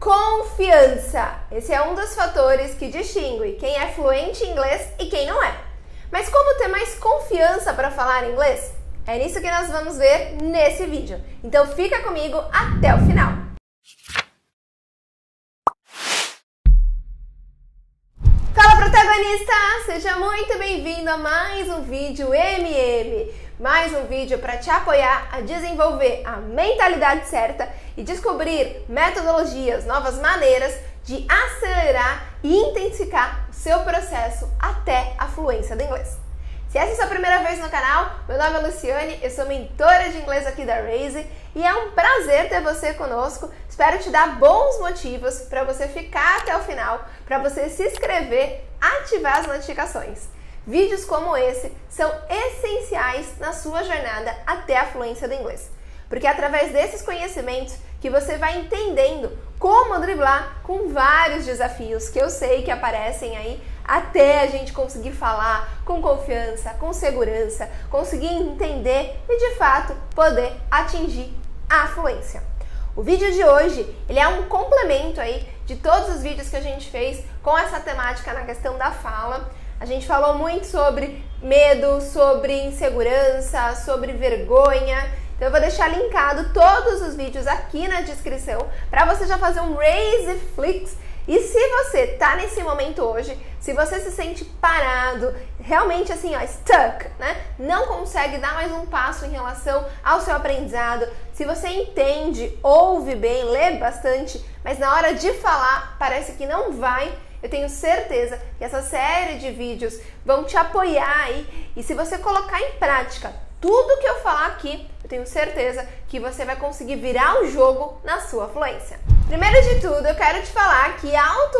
Confiança. Esse é um dos fatores que distingue quem é fluente em inglês e quem não é. Mas como ter mais confiança para falar inglês? É nisso que nós vamos ver nesse vídeo. Então fica comigo até o final. Fala, protagonista! Seja muito bem-vindo a mais um vídeo MM. Mais um vídeo para te apoiar a desenvolver a mentalidade certa e descobrir metodologias, novas maneiras de acelerar e intensificar o seu processo até a fluência do inglês. Se essa é a sua primeira vez no canal, meu nome é Luciane, eu sou mentora de inglês aqui da Raise e é um prazer ter você conosco. Espero te dar bons motivos para você ficar até o final, para você se inscrever, ativar as notificações. Vídeos como esse são essenciais na sua jornada até a fluência do inglês, porque é através desses conhecimentos que você vai entendendo como driblar com vários desafios que eu sei que aparecem aí até a gente conseguir falar com confiança, com segurança, conseguir entender e de fato poder atingir a fluência. O vídeo de hoje, ele é um complemento aí de todos os vídeos que a gente fez com essa temática na questão da fala. A gente falou muito sobre medo, sobre insegurança, sobre vergonha. Então eu vou deixar linkado todos os vídeos aqui na descrição para você já fazer um Raise Flix. E se você tá nesse momento hoje, se você se sente parado, realmente assim, ó, stuck, né? Não consegue dar mais um passo em relação ao seu aprendizado, se você entende, ouve bem, lê bastante, mas na hora de falar parece que não vai, eu tenho certeza que essa série de vídeos vão te apoiar aí. E se você colocar em prática tudo que eu falar aqui, eu tenho certeza que você vai conseguir virar o jogo na sua fluência. Primeiro de tudo, eu quero te falar que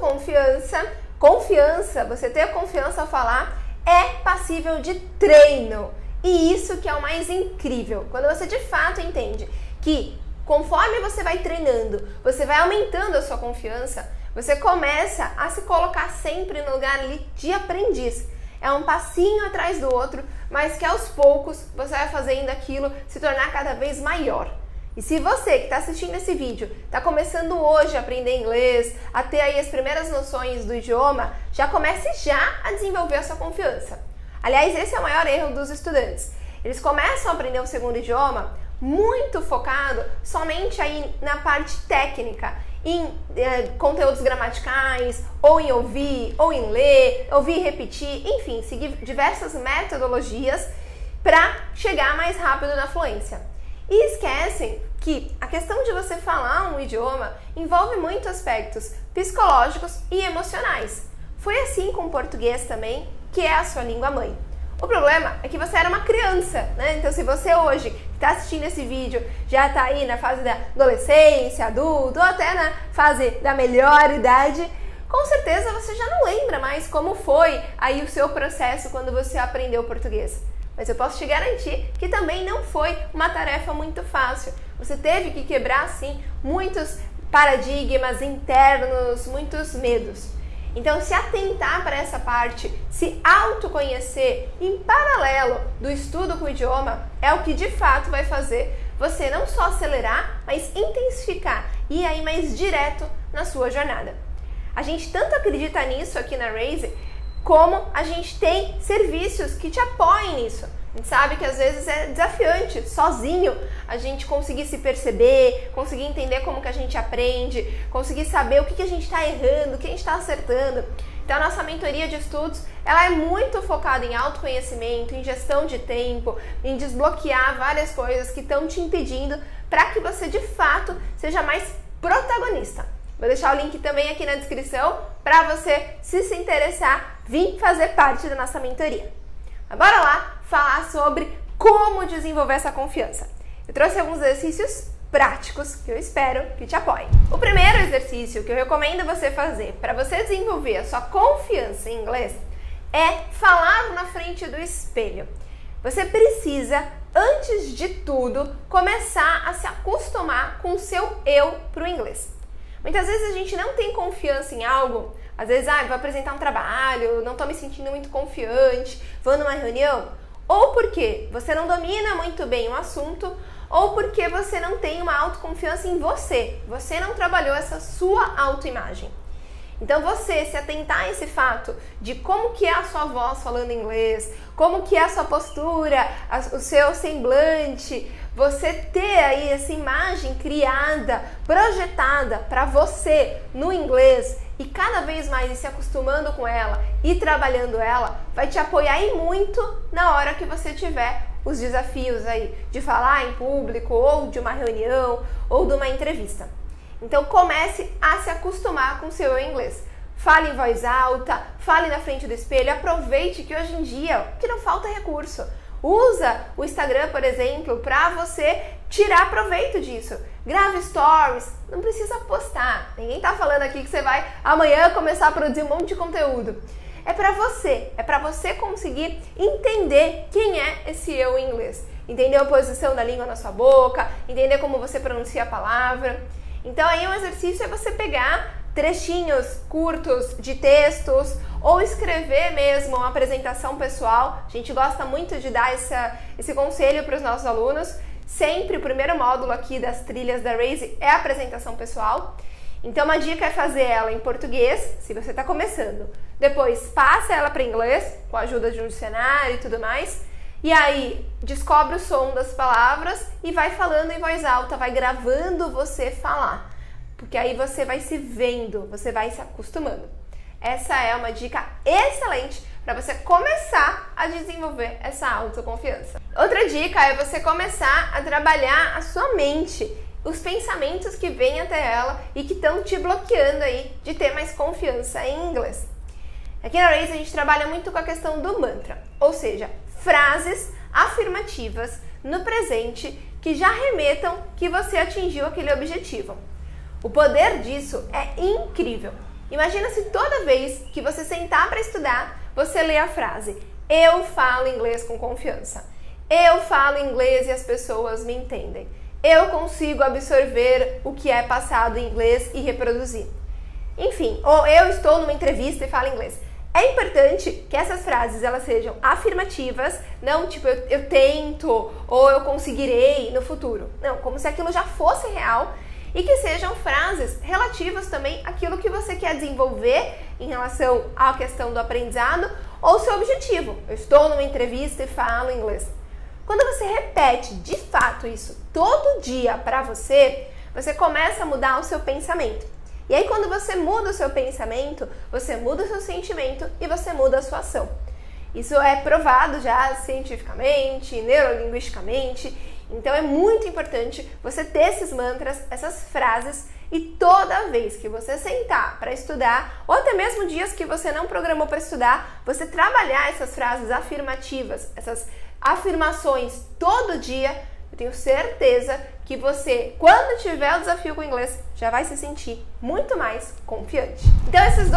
confiança, você ter confiança ao falar, é passível de treino. E isso que é o mais incrível. Quando você de fato entende que conforme você vai treinando, você vai aumentando a sua confiança, você começa a se colocar sempre no lugar ali de aprendiz. É um passinho atrás do outro, mas que aos poucos você vai fazendo aquilo se tornar cada vez maior. E se você que está assistindo esse vídeo está começando hoje a aprender inglês, a ter aí as primeiras noções do idioma, já comece já a desenvolver a sua confiança. Aliás, esse é o maior erro dos estudantes. Eles começam a aprender um segundo idioma muito focado somente aí na parte técnica, em conteúdos gramaticais, ou em ouvir, ou em ler, ouvir e repetir, enfim, seguir diversas metodologias para chegar mais rápido na fluência. E esquecem que a questão de você falar um idioma envolve muitos aspectos psicológicos e emocionais. Foi assim com o português também, que é a sua língua mãe. O problema é que você era uma criança, né? Então se você hoje que está assistindo esse vídeo já está aí na fase da adolescência, adulto, ou até na fase da melhor idade, com certeza você já não lembra mais como foi aí o seu processo quando você aprendeu português. Mas eu posso te garantir que também não foi uma tarefa muito fácil. Você teve que quebrar, sim, muitos paradigmas internos, muitos medos. Então, se atentar para essa parte, se autoconhecer em paralelo do estudo com o idioma, é o que de fato vai fazer você não só acelerar, mas intensificar e ir aí mais direto na sua jornada. A gente tanto acredita nisso aqui na Raise, como a gente tem serviços que te apoiem nisso. A gente sabe que às vezes é desafiante, sozinho, a gente conseguir se perceber, conseguir entender como que a gente aprende, conseguir saber o que a gente está errando, o que a gente está acertando. Então a nossa mentoria de estudos, ela é muito focada em autoconhecimento, em gestão de tempo, em desbloquear várias coisas que estão te impedindo para que você de fato seja mais protagonista. Vou deixar o link também aqui na descrição para você, se interessar, vir fazer parte da nossa mentoria. Mas bora lá falar sobre como desenvolver essa confiança. Eu trouxe alguns exercícios práticos que eu espero que te apoiem. O primeiro exercício que eu recomendo você fazer para você desenvolver a sua confiança em inglês é falar na frente do espelho. Você precisa, antes de tudo, começar a se acostumar com o seu eu para o inglês. Muitas vezes a gente não tem confiança em algo, às vezes, vou apresentar um trabalho, não estou me sentindo muito confiante, vou numa reunião, ou porque você não domina muito bem o assunto, ou porque você não tem uma autoconfiança em você. Você não trabalhou essa sua autoimagem. Então você se atentar a esse fato de como que é a sua voz falando inglês, como que é a sua postura, o seu semblante, você ter aí essa imagem criada, projetada para você no inglês e cada vez mais ir se acostumando com ela e trabalhando ela, vai te apoiar e muito na hora que você tiver os desafios aí de falar em público ou de uma reunião ou de uma entrevista. Então comece a se acostumar com o seu inglês. Fale em voz alta, fale na frente do espelho, aproveite que hoje em dia que não falta recurso. Usa o Instagram, por exemplo, para você tirar proveito disso. Grave stories, não precisa postar. Ninguém tá falando aqui que você vai amanhã começar a produzir um monte de conteúdo. É para você conseguir entender quem é esse eu em inglês. Entender a posição da língua na sua boca, entender como você pronuncia a palavra. Então aí um exercício é você pegar trechinhos curtos de textos ou escrever mesmo uma apresentação pessoal. A gente gosta muito de dar esse conselho para os nossos alunos. Sempre o primeiro módulo aqui das trilhas da Raise é a apresentação pessoal. Então uma dica é fazer ela em português, se você está começando. Depois passa ela para inglês, com a ajuda de um dicionário e tudo mais. E aí descobre o som das palavras e vai falando em voz alta, vai gravando você falar. Porque aí você vai se vendo, você vai se acostumando. Essa é uma dica excelente para você começar a desenvolver essa autoconfiança. Outra dica é você começar a trabalhar a sua mente, os pensamentos que vêm até ela e que estão te bloqueando aí de ter mais confiança em inglês. Aqui na Raise a gente trabalha muito com a questão do mantra, ou seja, frases afirmativas no presente que já remetam que você atingiu aquele objetivo. O poder disso é incrível. Imagina se toda vez que você sentar para estudar, você lê a frase: eu falo inglês com confiança. Eu falo inglês e as pessoas me entendem. Eu consigo absorver o que é passado em inglês e reproduzir. Enfim, ou eu estou numa entrevista e falo inglês. É importante que essas frases elas sejam afirmativas, não tipo eu tento ou eu conseguirei no futuro. Não, como se aquilo já fosse real. E que sejam frases relativas também àquilo que você quer desenvolver em relação à questão do aprendizado ou seu objetivo. Eu estou numa entrevista e falo inglês. Quando você repete de fato isso todo dia para você, você começa a mudar o seu pensamento. E aí quando você muda o seu pensamento, você muda o seu sentimento e você muda a sua ação. Isso é provado já cientificamente, neurolinguisticamente. Então é muito importante você ter esses mantras, essas frases e toda vez que você sentar para estudar ou até mesmo dias que você não programou para estudar, você trabalhar essas frases afirmativas, essas afirmações todo dia, eu tenho certeza que você, quando tiver o desafio com o inglês, já vai se sentir muito mais confiante. Então esses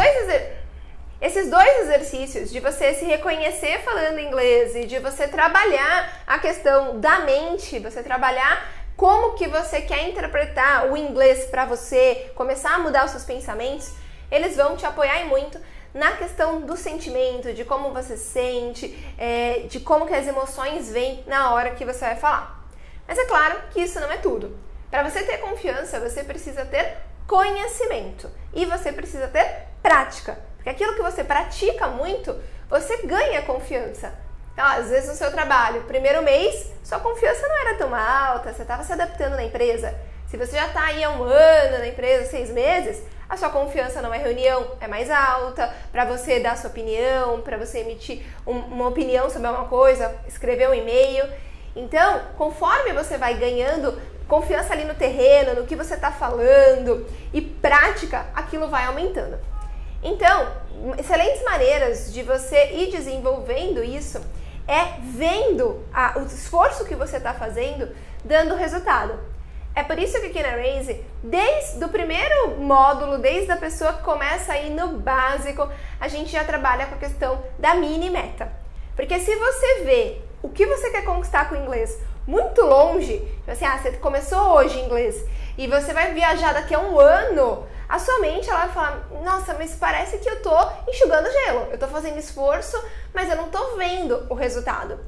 dois exercícios de você se reconhecer falando inglês e de você trabalhar a questão da mente, você trabalhar como que você quer interpretar o inglês para você, começar a mudar os seus pensamentos, eles vão te apoiar muito na questão do sentimento, de como você sente, de como que as emoções vêm na hora que você vai falar. Mas é claro que isso não é tudo. Para você ter confiança, você precisa ter conhecimento e você precisa ter prática. Porque aquilo que você pratica muito, você ganha confiança. Então, às vezes no seu trabalho, primeiro mês, sua confiança não era tão alta, você estava se adaptando na empresa. Se você já está aí há um ano na empresa, 6 meses, a sua confiança numa reunião é mais alta, para você dar sua opinião, para você emitir uma opinião sobre alguma coisa, escrever um e-mail. Então, conforme você vai ganhando confiança ali no terreno, no que você está falando e prática, aquilo vai aumentando. Então, excelentes maneiras de você ir desenvolvendo isso é vendo o esforço que você está fazendo dando resultado. É por isso que aqui na Raise, desde o primeiro módulo, desde a pessoa que começa aí no básico, a gente já trabalha com a questão da mini meta. Porque se você vê o que você quer conquistar com o inglês muito longe, tipo assim, você começou hoje em inglês e você vai viajar daqui a um ano, a sua mente ela vai falar, nossa, mas parece que eu tô enxugando gelo, eu tô fazendo esforço, mas eu não tô vendo o resultado.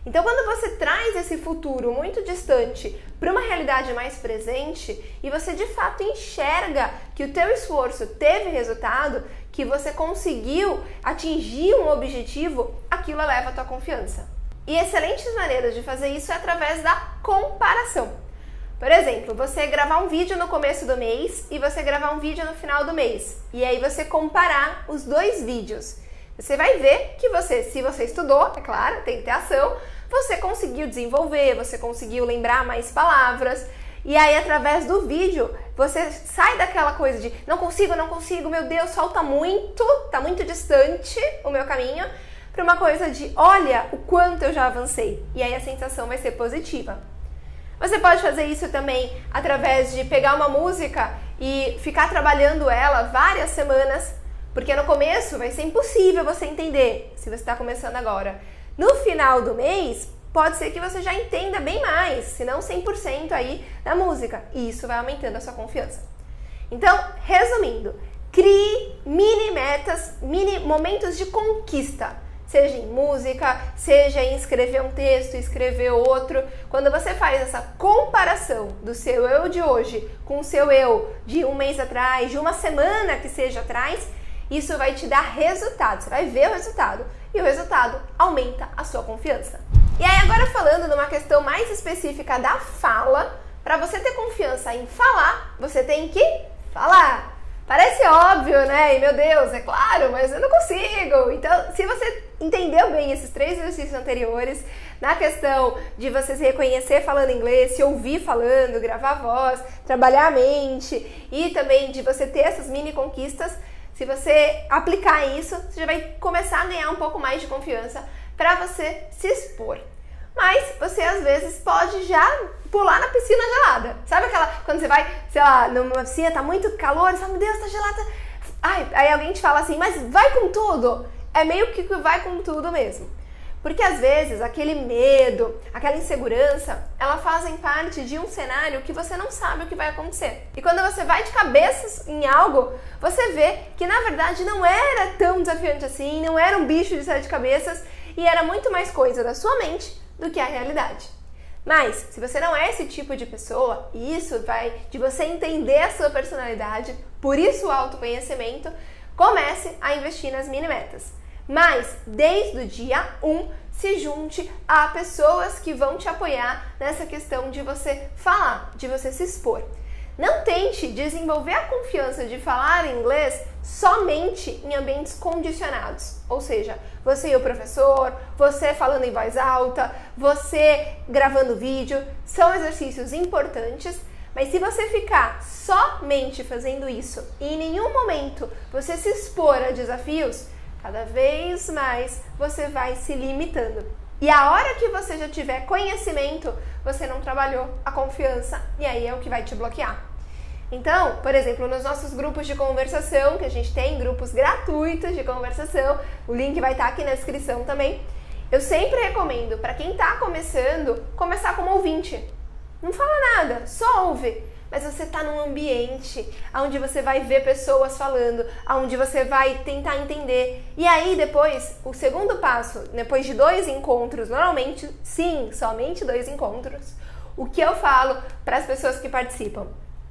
Então, quando você traz esse futuro muito distante para uma realidade mais presente e você de fato enxerga que o teu esforço teve resultado, que você conseguiu atingir um objetivo, aquilo eleva a tua confiança. E excelentes maneiras de fazer isso é através da comparação. Por exemplo, você gravar um vídeo no começo do mês e você gravar um vídeo no final do mês. E aí você comparar os dois vídeos. Você vai ver que se você estudou, é claro, tem que ter ação, você conseguiu desenvolver, você conseguiu lembrar mais palavras. E aí, através do vídeo, você sai daquela coisa de não consigo, meu Deus, falta muito, tá muito distante o meu caminho, para uma coisa de olha o quanto eu já avancei. E aí a sensação vai ser positiva. Você pode fazer isso também através de pegar uma música e ficar trabalhando ela várias semanas, porque no começo vai ser impossível você entender se você está começando agora. No final do mês, pode ser que você já entenda bem mais, se não 100% aí da música, e isso vai aumentando a sua confiança. Então, resumindo, crie mini metas, mini momentos de conquista. Seja em música, seja em escrever um texto, escrever outro. Quando você faz essa comparação do seu eu de hoje com o seu eu de um mês atrás, de uma semana que seja atrás, isso vai te dar resultado. Você vai ver o resultado e o resultado aumenta a sua confiança. E aí agora falando de uma questão mais específica da fala, para você ter confiança em falar, você tem que falar. Parece óbvio, né? E meu Deus, é claro, mas eu não consigo. Então, se você entendeu bem esses 3 exercícios anteriores, na questão de você se reconhecer falando inglês, se ouvir falando, gravar a voz, trabalhar a mente e também de você ter essas mini conquistas, se você aplicar isso, você já vai começar a ganhar um pouco mais de confiança para você se expor. Mas você às vezes pode já pular na piscina gelada. Sabe aquela, quando você vai, sei lá, numa piscina, tá muito calor, você fala, meu Deus, tá gelada. Ai, aí alguém te fala assim, mas vai com tudo. É meio que vai com tudo mesmo. Porque às vezes aquele medo, aquela insegurança, elas fazem parte de um cenário que você não sabe o que vai acontecer. E quando você vai de cabeça em algo, você vê que na verdade não era tão desafiante assim, não era um bicho de 7 cabeças e era muito mais coisa da sua mente do que a realidade. Mas, se você não é esse tipo de pessoa, e isso vai de você entender a sua personalidade, por isso o autoconhecimento, comece a investir nas mini metas. Mas, desde o dia 1, se junte a pessoas que vão te apoiar nessa questão de você falar, de você se expor. Não tente desenvolver a confiança de falar inglês somente em ambientes condicionados. Ou seja, você e o professor, você falando em voz alta, você gravando vídeo, são exercícios importantes, mas se você ficar somente fazendo isso e em nenhum momento você se expor a desafios, cada vez mais você vai se limitando. E a hora que você já tiver conhecimento, você não trabalhou a confiança e aí é o que vai te bloquear. Então, por exemplo, nos nossos grupos de conversação, que a gente tem grupos gratuitos de conversação, o link vai estar aqui na descrição também, eu sempre recomendo para quem está começando, começar como ouvinte. Não fala nada, só ouve. Mas você está num ambiente onde você vai ver pessoas falando, onde você vai tentar entender. E aí depois, o segundo passo, depois de 2 encontros, normalmente, sim, somente 2 encontros, o que eu falo para as pessoas que participam?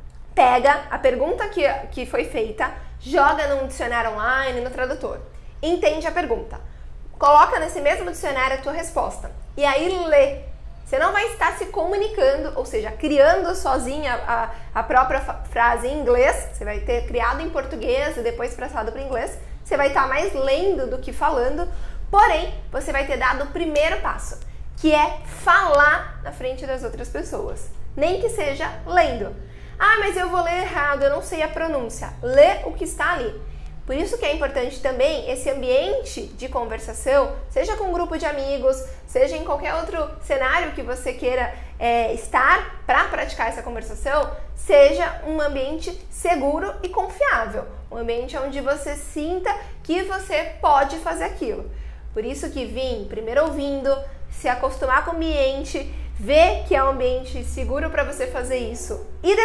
Pega a pergunta que foi feita, joga num dicionário online, no tradutor. Entende a pergunta. Coloca nesse mesmo dicionário a tua resposta. E aí lê. Você não vai estar se comunicando, ou seja, criando sozinha a própria frase em inglês. Você vai ter criado em português e depois passado para o inglês. Você vai estar mais lendo do que falando. Porém, você vai ter dado o primeiro passo, que é falar na frente das outras pessoas. Nem que seja lendo. Ah, mas eu vou ler errado, eu não sei a pronúncia. Lê o que está ali. Por isso que é importante também esse ambiente de conversação, seja com um grupo de amigos, seja em qualquer outro cenário que você queira estar para praticar essa conversação, seja um ambiente seguro e confiável. Um ambiente onde você sinta que você pode fazer aquilo. Por isso que vim primeiro ouvindo, se acostumar com o ambiente, ver que é um ambiente seguro para você fazer isso. E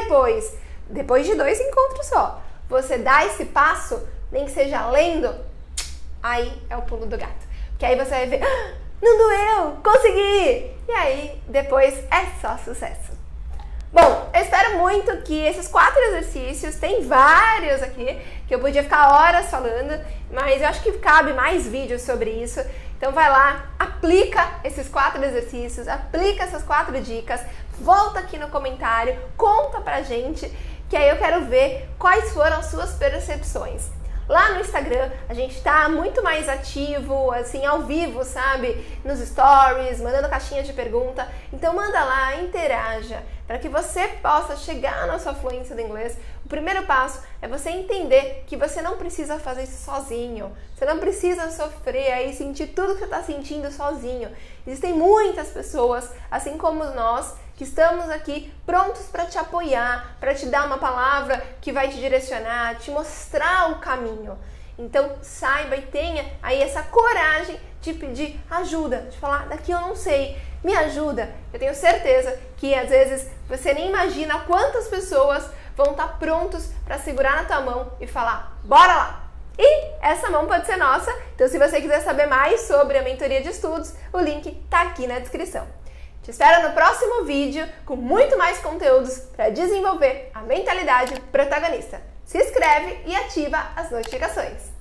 depois de 2 encontros só, você dá esse passo, nem que seja lendo, aí é o pulo do gato. Porque aí você vai ver, Não doeu, consegui! E aí, depois é só sucesso. Bom, eu espero muito que esses 4 exercícios, tem vários aqui, que eu podia ficar horas falando, mas eu acho que cabe mais vídeos sobre isso. Então vai lá, aplica esses 4 exercícios, aplica essas 4 dicas, volta aqui no comentário, conta pra gente, que aí eu quero ver quais foram as suas percepções. Lá no Instagram a gente tá muito mais ativo, assim, ao vivo, sabe? Nos stories, mandando caixinha de pergunta. Então manda lá, interaja, para que você possa chegar na sua fluência do inglês. O primeiro passo é você entender que você não precisa fazer isso sozinho. Você não precisa sofrer aí, sentir tudo que você está sentindo sozinho. Existem muitas pessoas, assim como nós, que estamos aqui prontos para te apoiar, para te dar uma palavra que vai te direcionar, te mostrar o caminho. Então saiba e tenha aí essa coragem de pedir ajuda, de falar, daqui eu não sei, me ajuda. Eu tenho certeza que às vezes você nem imagina quantas pessoas vão estar prontos para segurar na tua mão e falar, bora lá! E essa mão pode ser nossa, então se você quiser saber mais sobre a mentoria de estudos, o link está aqui na descrição. Te espero no próximo vídeo com muito mais conteúdos para desenvolver a mentalidade protagonista. Se inscreve e ativa as notificações.